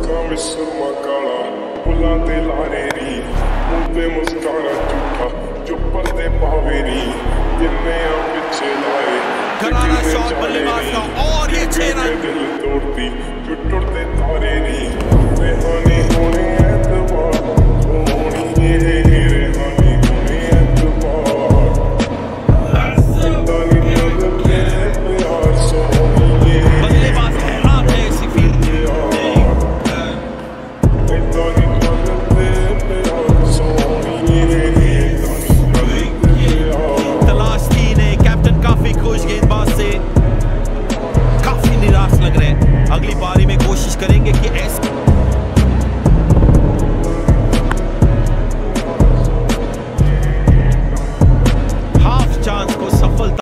ਅੱਖਾਂ ਵਿੱਚ ਸੁਰਮਾ ਕਾਲਾ ਫੁੱਲਾਂ ਤੇ ਲਾਰੇਰੀ ਮੂੰਹ ਤੇ ਮੁਸਕਾਰਾ ਝੂਠਾ ਜੋ ਪਰਦੇ ਪਾਵੇ ਨੀ ਕਿੰਨੇ ਆ ਪਿੱਛੇ ਲਾਏ घराना शॉट बल्लेबाज का और ये 6 रन दिल तोड़ती जो टूटते तारे नी